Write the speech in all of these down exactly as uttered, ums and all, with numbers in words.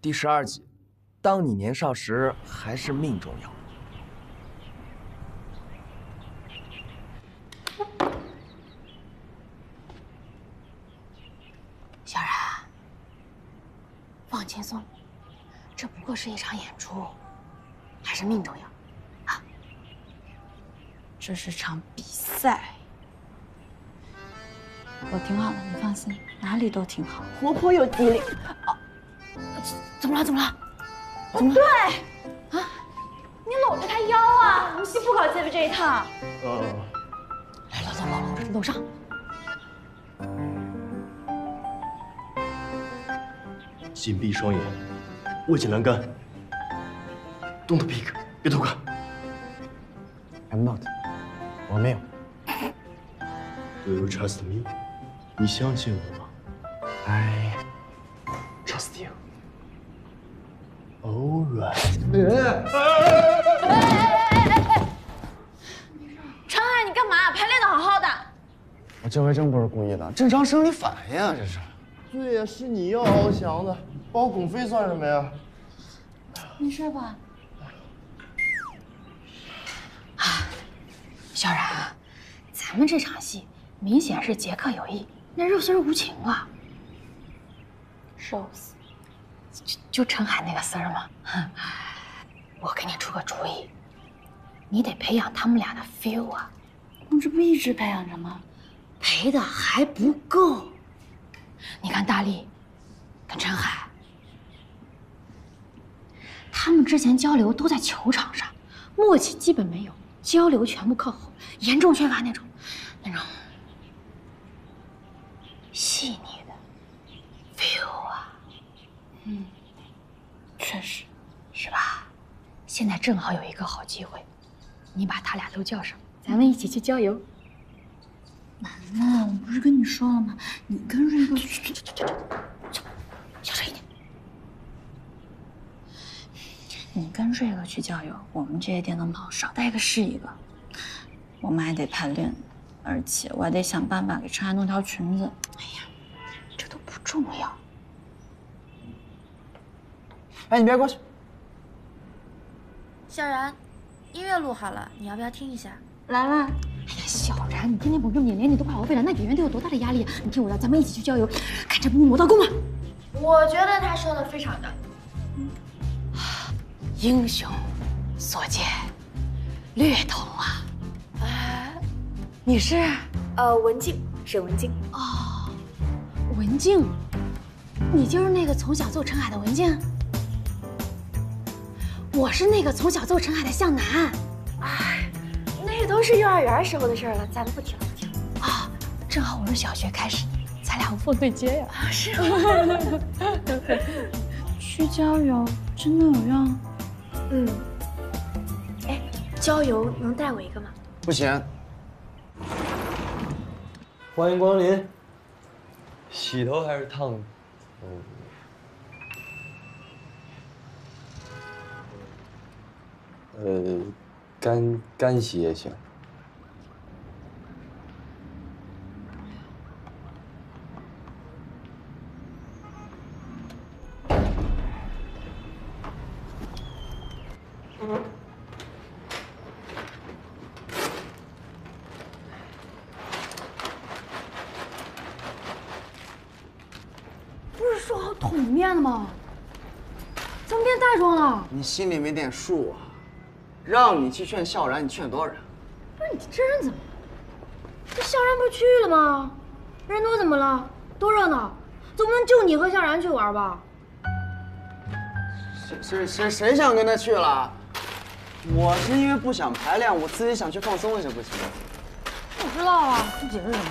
第十二集，当你年少时，还是命重要。 小然，放轻松，这不过是一场演出，还是命重要啊！ 这是场比赛。 我挺好的，你放心，哪里都挺好，活泼又机灵。啊，怎么了？怎么了？怎么了？对，啊，你搂着他腰啊！我们先不搞戒备这一套。 嗯。 来，搂搂搂搂搂上。 紧闭双眼，握紧栏杆。Don't peek， 别偷看。 I'm not， 我没有。 Do you trust me？ 你相信我吗 I trust you. All right。 陈海，你干嘛？排练的好好的。 我这回真不是故意的，正常生理反应啊，这是。 对呀，是你要翱翔的，把我拱飞算什么呀？ 没事吧？ 啊，小然，咱们这场戏明显是杰克有意。 那肉丝儿无情啊！ 瘦死， 就就陈海那个丝儿嘛。哼，我给你出个主意，你得培养他们俩的 feel 啊。 我这不一直培养着吗？ 培的还不够。你看大力跟陈海，他们之前交流都在球场上，默契基本没有，交流全部靠后，严重缺乏那种那种。 细腻的 feel 啊， 嗯，确实， 是吧？现在正好有一个好机会，你把他俩都叫上，咱们一起去郊游。 楠楠，我不是跟你说了吗？你跟瑞哥去， 小声一点。 你跟瑞哥去郊游，我们这些电灯泡少带一个是一个。我们还得排练。 而且我还得想办法给陈海弄条裙子。 哎呀，这都不重要。 哎，你别过去。 小然，音乐录好了，你要不要听一下？ 来了。 哎呀，小然，你天天绷着脸，连你都快熬废了，那演员得有多大的压力啊？你听我的，咱们一起去郊游，看这部武道功吧。 我觉得他说的非常的。 嗯、英雄所见略同啊。 你是？ 呃，文静，沈文静。 哦，文静，你就是那个从小揍陈海的文静。我是那个从小揍陈海的向南。 哎，那都是幼儿园时候的事了，咱们不提了，不提了。 啊，正好我是小学开始，咱俩无缝对接呀。 啊，是吗？ 去郊游真的有用？ 嗯。哎，郊游能带我一个吗？ 不行。 欢迎光临。洗头还是烫？嗯。呃，干干洗也行。 说好桶面的吗？怎么变袋装了？ 你心里没点数啊？让你去劝笑然，你劝多少人？ 不是你这人怎么了？这笑然不是去了吗？人多怎么了？多热闹，总不能就你和笑然去玩吧？ 谁谁谁谁想跟他去了？我是因为不想排练，我自己想去放松一下，不行吗？ 我知道啊，你解释什么？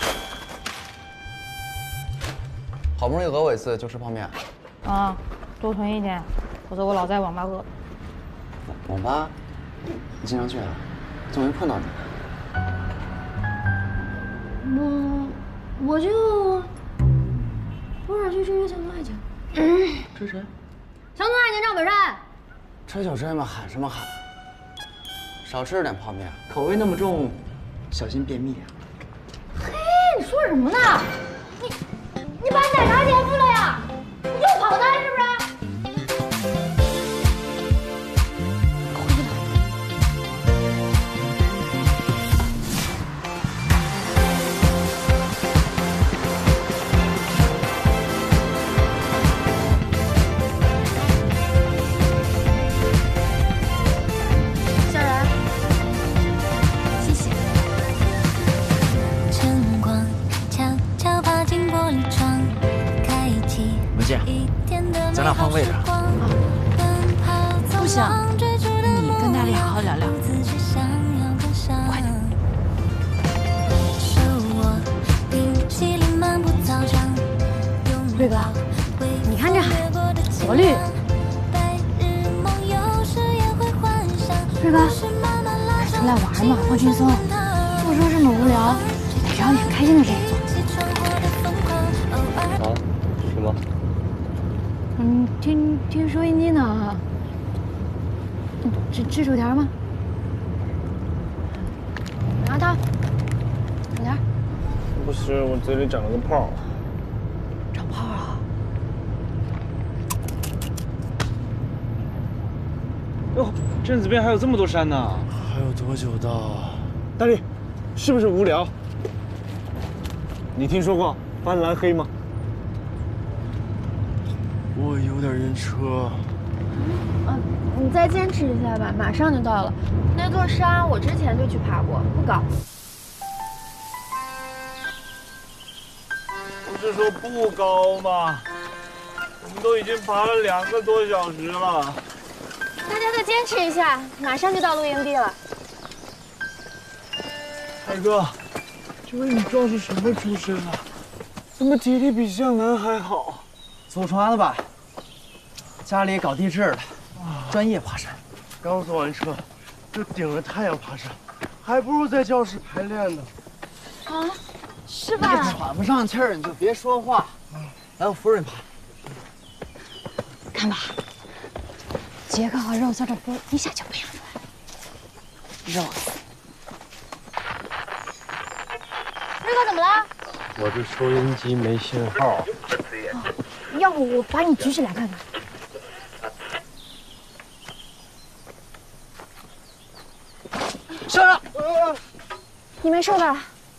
好不容易讹我一次，就吃泡面。 啊，多囤一点，否则我老在网吧饿。 网吧？你经常去啊？怎么没碰到你？ 我我就偶尔去追追乡村爱情。 嗯，追谁？ 乡村爱情赵本山。 追就追嘛，喊什么喊？少吃点泡面，口味那么重，小心便秘啊。 嘿，你说什么呢？你。 你把奶茶钱付了呀？你又跑单是不是？ 咱俩换位置。 不行，你跟大力好好聊聊。快点。瑞哥，你看这海，多绿。瑞哥，出来玩嘛，放轻松。不说这么无聊，得找点开心的事情做。 啊？什么？ 嗯，听听收音机呢。吃吃薯条吗？拿它，薯条。 不是，我嘴里长了个泡。 长泡啊？ 哟，镇子边还有这么多山呢。 还有多久到？ 大力，是不是无聊？你听说过斑斓黑吗？ 我有点晕车。 嗯，你再坚持一下吧，马上就到了。那座山我之前就去爬过，不高。 不是说不高吗？我们都已经爬了两个多小时了。 大家再坚持一下，马上就到露营地了。 海哥，这位你撞是什么出身啊？怎么体力比向南还好？ 祖传的吧，家里搞地质的，专业爬山。 刚坐完车，就顶着太阳爬山，还不如在教室排练呢。 啊，是你吧？ 喘不上气儿，你就别说话。来，我扶着你爬。 看吧，杰克和肉丝的歌一下就培养出来了。肉丝， 瑞哥怎么了？ 我这收音机没信号。 要不我把你举起来看看？ 校长， 你没事吧？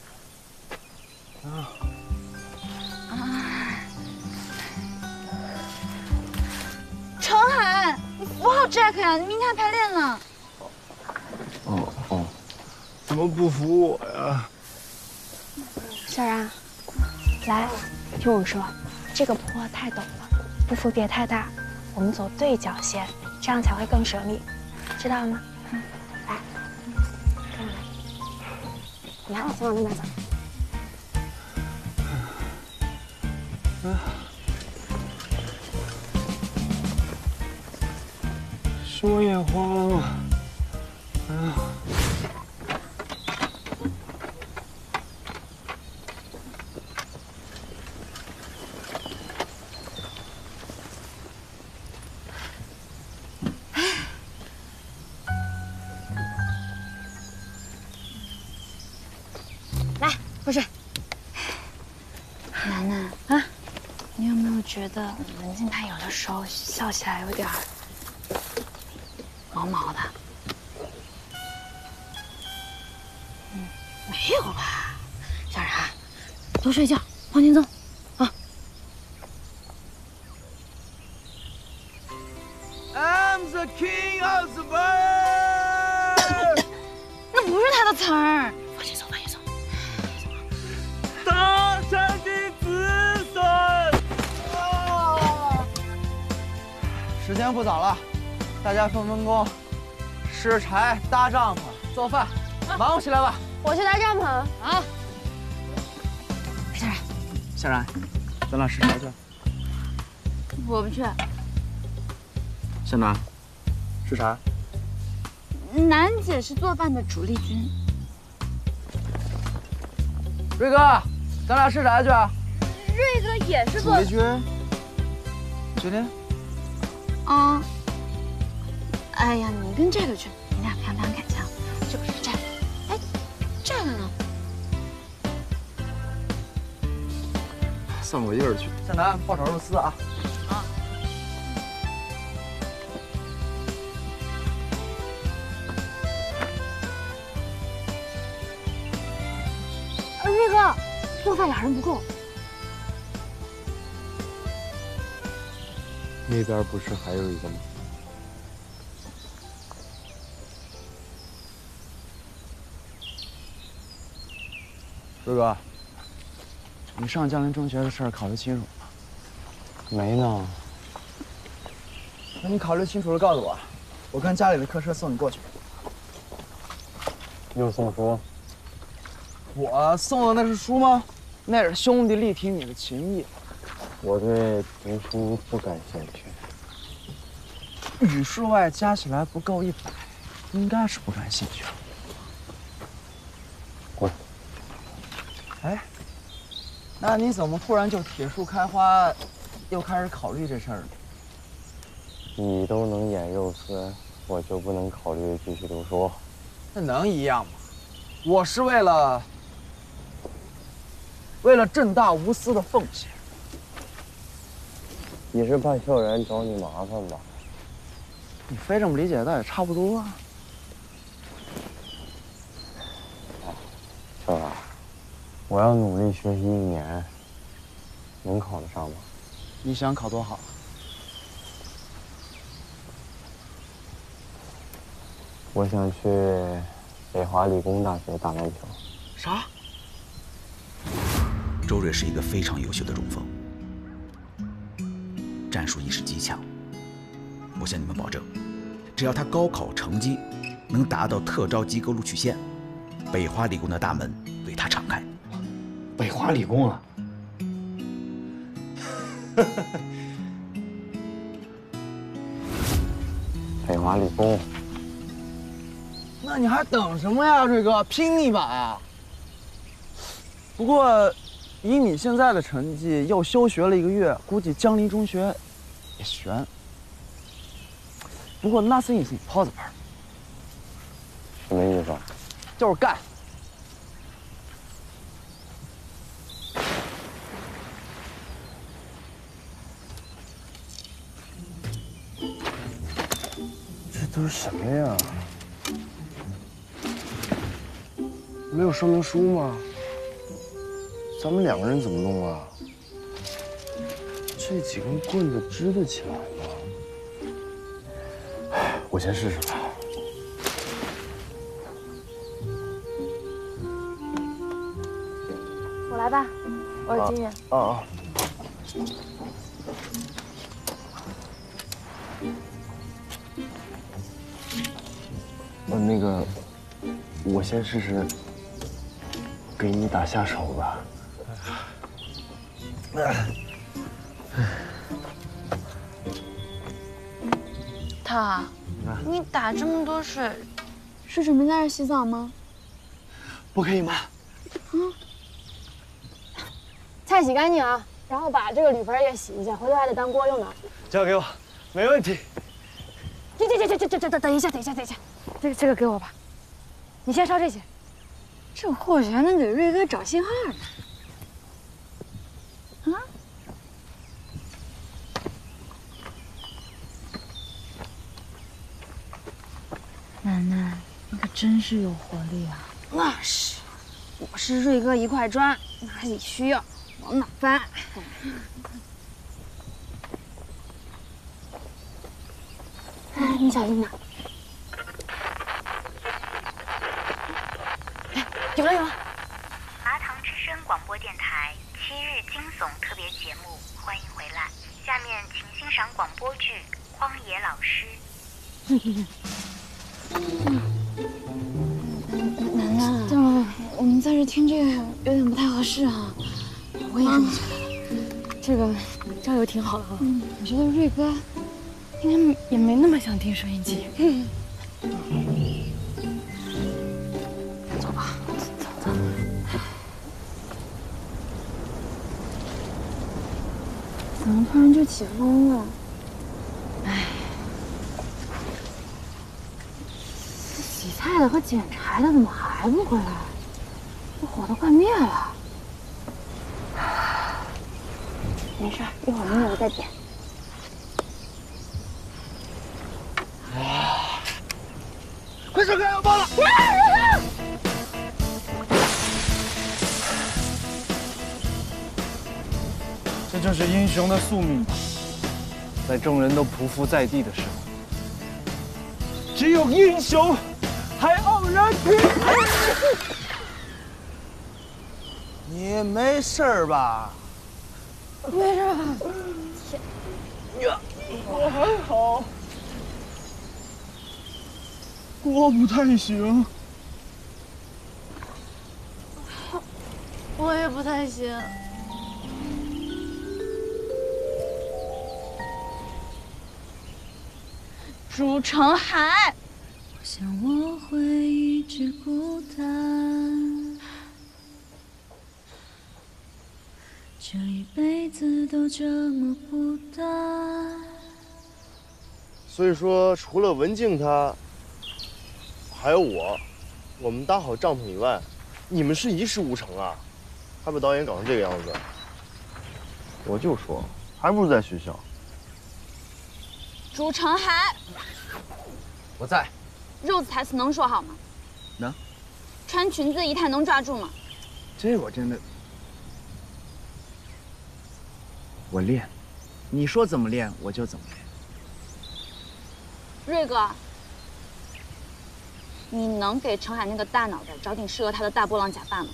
程海，你扶好 Jack 呀，你明天还排练呢。 哦哦，怎么不扶我呀？ 小然，来，听我说，这个坡太陡了，步幅别太大，我们走对角线，这样才会更省力，知道了吗？嗯，来，跟我来。你看，先往那边走。 嗯。是我眼花了吗？啊！ 来，过去。 楠楠啊，你有没有觉得文静她有的时候笑起来有点儿毛毛的？嗯，没有吧？小然，多睡觉，放轻松啊。 I'm the king of the bird。 那不是他的词儿。 放轻松，放轻松。 大山的子孙。啊！ 时间不早了，大家分分工，拾柴、搭帐篷、做饭，忙活起来吧。 我去搭帐篷啊。小然， 小然，咱俩拾柴去。 我不去。 小南，拾柴。 楠姐是做饭的主力军。 瑞哥，咱俩拾柴去。 瑞哥也是做主力军。决定。 啊。哎呀，你跟这个去，你俩培养培养感情。就是这个，哎，这个呢？ 散会一会儿去。小南，爆炒肉丝啊。 啊。瑞哥，做饭俩人不够。 那边不是还有一个吗？ 瑞哥，你上江林中学的事儿考虑清楚了吗？ 没呢。 等你考虑清楚了告诉我，我跟家里的客车送你过去。 又送书？ 我送的那是书吗？那是兄弟力挺你的情谊。 我对读书不感兴趣。 语数外加起来不够一百，应该是不感兴趣。 滚！ 哎，那你怎么突然就铁树开花，又开始考虑这事儿了？ 你都能演肉丝，我就不能考虑继续读书？ 那能一样吗？我是为了为了正大无私的奉献。 你是怕校园找你麻烦吧？ 你非这么理解，倒也差不多啊。 校长，我要努力学习一年，能考得上吗？ 你想考多好？ 我想去北华理工大学打篮球。 啥？ 周瑞是一个非常优秀的中锋，战术意识极强。我向你们保证，只要他高考成绩能达到特招及格录取线，北华理工的大门为他敞开。 北华理工啊！北华理工。 那你还等什么呀，瑞哥，拼一把呀！不过，以你现在的成绩，又休学了一个月，估计江离中学也悬。不过 nothing is impossible。 什么意思？ 就是干。 这都是什么呀？没有说明书吗？咱们两个人怎么弄啊？这几根棍子支得起来吗？哎，我先试试吧。 我来吧，我是金远。 啊啊！我那个，我先试试，给你打下手吧。 涛，你打这么多水， 是准备在这洗澡吗？ 不可以吗？ 嗯。菜洗干净啊，然后把这个铝盆也洗一下，回头还得当锅用呢。 交给我，没问题。 这这这这这这等等一下，等一下，等一下，这个这个给我吧，你先烧这些，这或许还能给瑞哥找信号呢。啊？ 楠楠，你可真是有活力啊！ 那是，我是瑞哥一块砖，哪里需要往哪搬。哎，你小心点。哎，有了有了！ 麻糖之声广播电台七日惊悚特别节目，欢迎回来。下面请欣赏广播剧《荒野老师》。 楠楠，对了，我们在这听这个有点不太合适啊。我也这么觉得。这个这样就挺好的了。嗯，我觉得瑞哥应该也没那么想听收音机。嗯。走吧，走走。怎么突然就起风了？哎。洗菜的和捡柴的怎么还不回来？这火都快灭了。没事，一会儿没有再点。 快闪开，要爆了！ 这就是英雄的宿命吧，在众人都匍匐在地的时候，只有英雄还傲然挺起。 你没事吧？ 没事吧？天呀！ 我还好，锅不太行。 我也不太行。朱成海， 我想我会一直孤单，这一辈子都这么孤单。 所以说，除了文静她，还有我，我们搭好帐篷以外，你们是一事无成啊！还把导演搞成这个样子。我就说，还不如在学校。 朱成海， 我在。 肉子台词能说好吗？ 能。 穿裙子仪态能抓住吗？ 这我真的，我练，你说怎么练我就怎么练。 瑞哥，你能给程海那个大脑袋找顶适合他的大波浪假发吗？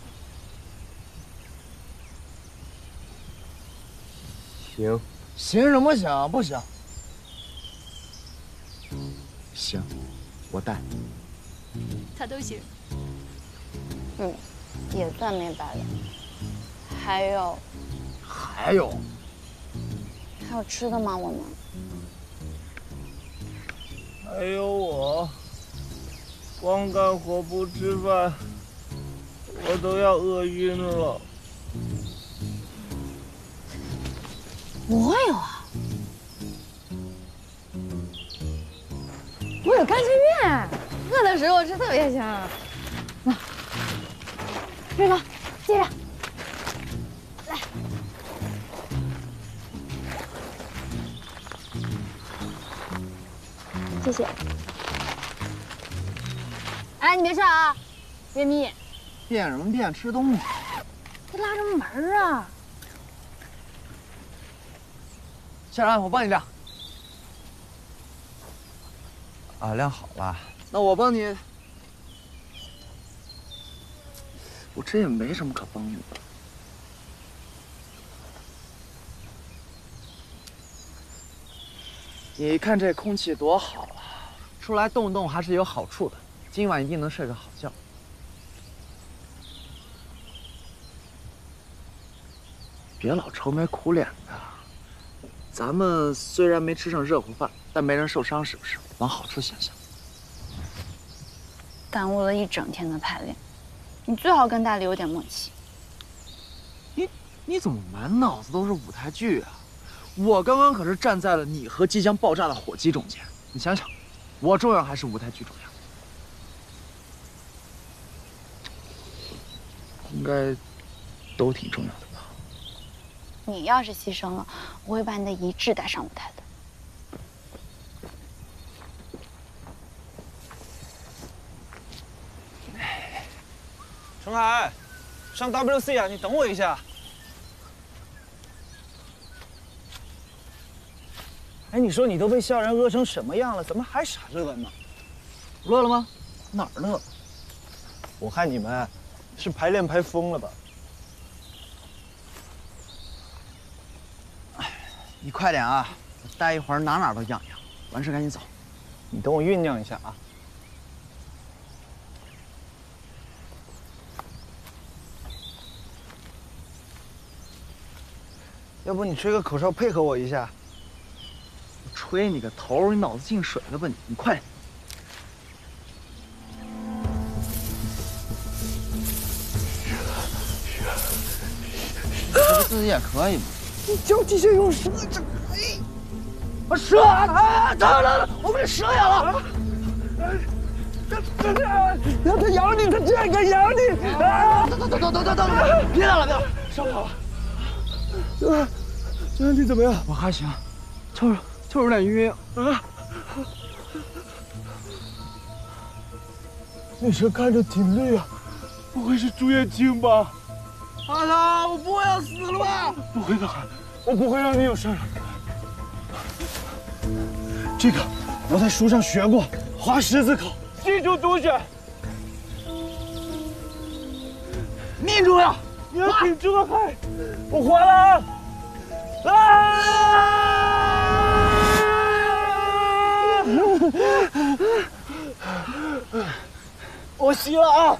行， 行什么行？不行。行，我带。 他都行。 嗯，也算没白了。还有， 还有， 还有吃的吗？我们。 还有我，光干活不吃饭，我都要饿晕了。 我有啊，我有干脆面，饿的时候吃特别香。那，瑞哥，接着，来。谢谢。哎，你别上啊，便秘。 变什么变？吃东西。 这拉什么门啊？ 夏然，我帮你晾。啊，晾好了。那我帮你。我这也没什么可帮你的。你看这空气多好啊，出来动动还是有好处的。今晚一定能睡个好觉。别老愁眉苦脸的。咱们虽然没吃上热乎饭，但没人受伤，是不是？往好处想想。 耽误了一整天的排练，你最好跟大力有点默契。 你你怎么满脑子都是舞台剧啊？我刚刚可是站在了你和即将爆炸的火机中间，你想想，我重要还是舞台剧重要？应该都挺重要的吧？ 你要是牺牲了，我会把你的遗志带上舞台的。 程海，上 W C 啊，你等我一下。哎，你说你都被校园饿成什么样了，怎么还傻乐呢？ 乐了吗？哪儿乐？ 我看你们是排练排疯了吧？ 哎，你快点啊！我待一会儿哪哪都痒痒，完事赶紧走。 你等我酝酿一下啊。要不你吹个口哨配合我一下？ 我吹你个头！你脑子进水了吧你？你快点！这个自己也可以嘛。 你脚底下有蛇，这哎， 啊蛇啊！等等等，我被蛇咬了！ 这这让它咬你，它这个咬你！啊！ 等等等等等等等，别打了，别打了，伤好了。 呃，这身体怎么样？ 我还行，就是就是有点晕啊。 那蛇看着挺累啊，不会是朱叶青吧？ 阿汤，我不会要死了吧？ 不会的，我不会让你有事儿。这个我在书上学过，划十字口，记住读写。 命重要， 你要挺住啊！快，我划了啊！啊！ 我吸了啊！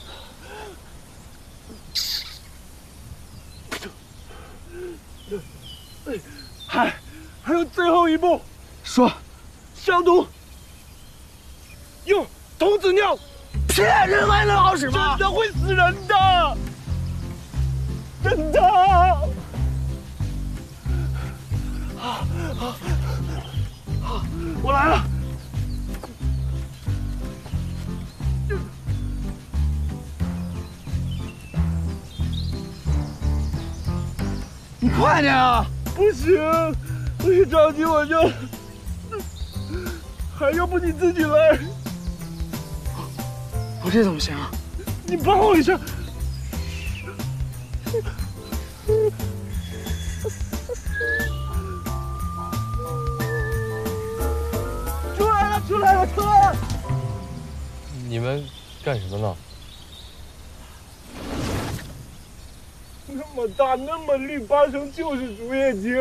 还还有最后一步， 说， 消毒。用童子尿， 骗人还能好使吗？ 真的会死人的，真的。好，好，好，我来了。 你快点啊！ 不行，我一着急我就……还要不你自己来？ 我这怎么行啊？ 你帮我一下。出来了，出来了，出来了！ 你们干什么呢？ 那么大，那么绿，八成就是竹叶青。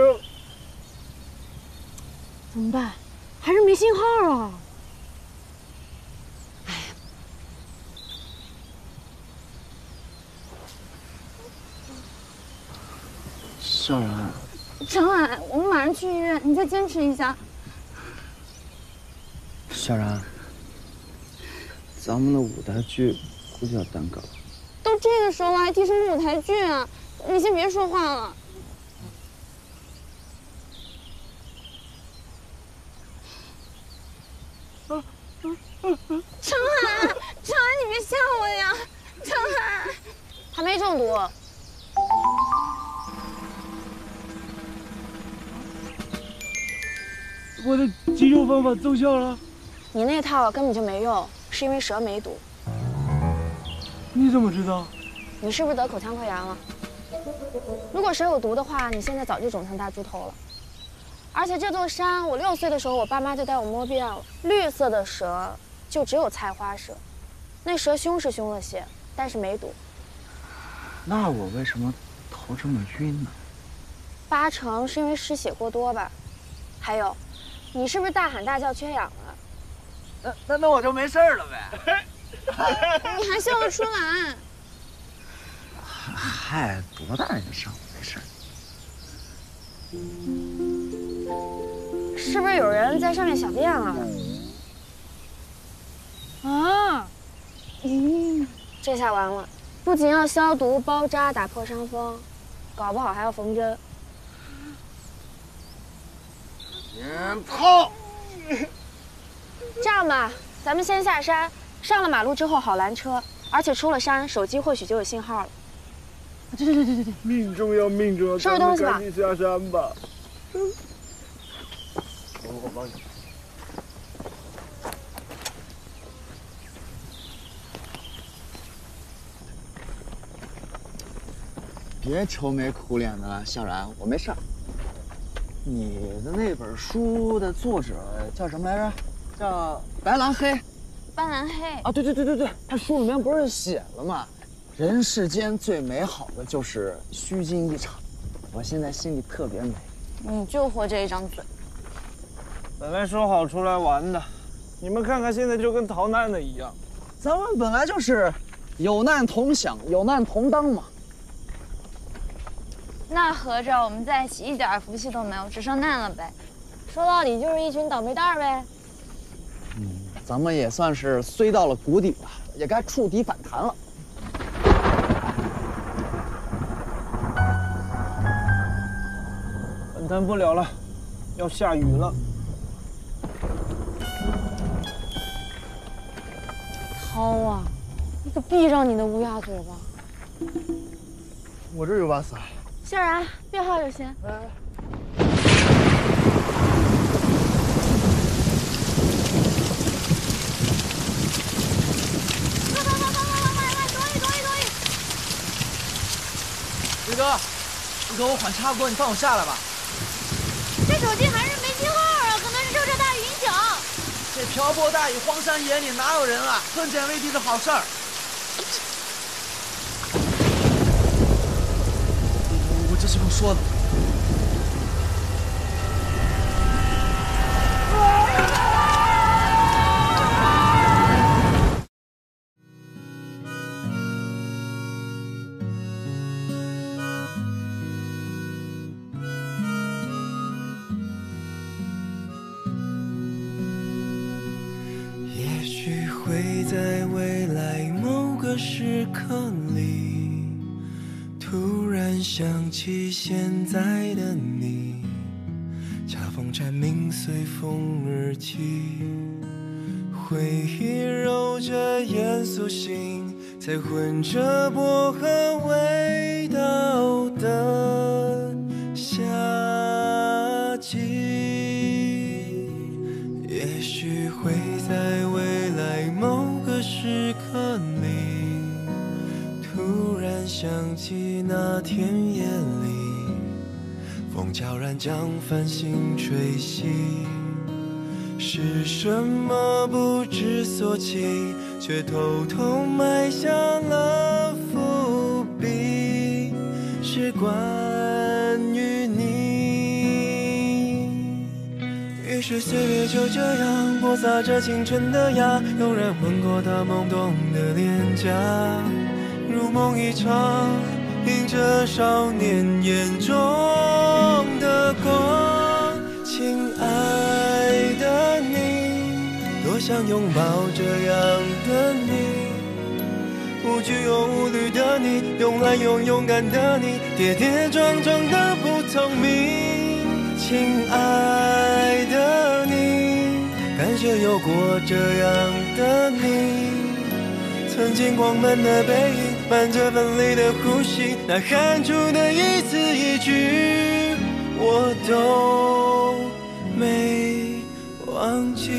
怎么办？还是没信号啊！哎呀， 小然， 陈婉，我们马上去医院，你再坚持一下。 小然，咱们的舞台剧估计要耽搁了。 都这个时候了，还提什么舞台剧啊？你先别说话了。陈海，陈海，你别吓我呀！陈海，他没中毒。 我的急救方法奏效了。 你那套根本就没用，是因为蛇没毒。 你怎么知道？ 你是不是得口腔溃疡了？如果蛇有毒的话，你现在早就肿成大猪头了。而且这座山，我六岁的时候，我爸妈就带我摸遍了。绿色的蛇就只有菜花蛇，那蛇凶是凶了些，但是没毒。 那我为什么头这么晕呢？ 八成是因为失血过多吧。还有，你是不是大喊大叫缺氧了？ 那那那我就没事了呗。 你还笑得出来？ 嗨，多大人伤没事。 是不是有人在上面小便了？ 啊！ 嗯，这下完了，不仅要消毒、包扎、打破伤风，搞不好还要缝针。 鞭炮！ 这样吧，咱们先下山。 上了马路之后好拦车，而且出了山，手机或许就有信号了。 对对对对对对， 命重要，命重要， 收拾东西吧。 赶紧下山吧。我我帮你。 别愁眉苦脸的了，小然，我没事儿。你的那本书的作者叫什么来着？叫白蓝黑。 斑斓黑啊，对对对对对，他书里面不是写了吗？人世间最美好的就是虚惊一场。我现在心里特别美。 你就活这一张嘴。 本来说好出来玩的，你们看看现在就跟逃难的一样。 咱们本来就是有难同享，有难同当嘛。 那合着我们在一起一点福气都没有，只剩难了呗？说到底就是一群倒霉蛋儿呗。 嗯。 咱们也算是虽到了谷底了，也该触底反弹了。 反弹不了了，要下雨了。 涛啊，你可闭上你的乌鸦嘴吧！ 我这有把伞。 秀然，别耗着先。哎宇哥，宇哥，我缓差不多，你放我下来吧。 这手机还是没信号啊，可能是受这大雨影响。 这瓢泼大雨，荒山野岭哪有人啊？分拣未必是好事儿。我我这是用说的。 会在未来某个时刻里，突然想起现在的你，恰逢蝉鸣随风而起，回忆揉着严肃心，才混着薄荷味道的夏季。也许会在未来某个时刻里，突然想起那天夜里，风悄然将繁星吹熄。是什么不知所起，却偷偷埋下了伏笔，是关于你。于是岁月就这样播撒着青春的芽，有人吻过他懵懂的脸颊，如梦一场，映着少年眼中的光。亲爱的你，多想拥抱这样的你，无惧又无虑的你，慵懒又勇敢的你，跌跌撞撞的不透明。亲爱的你，感谢有过这样的你，曾经光满的背影，伴着奋力的呼吸，那喊出的一字一句，我都没忘记。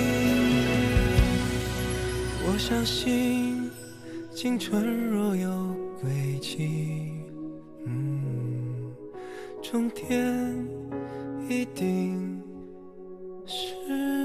我相信青春若有轨迹，嗯，终点一定是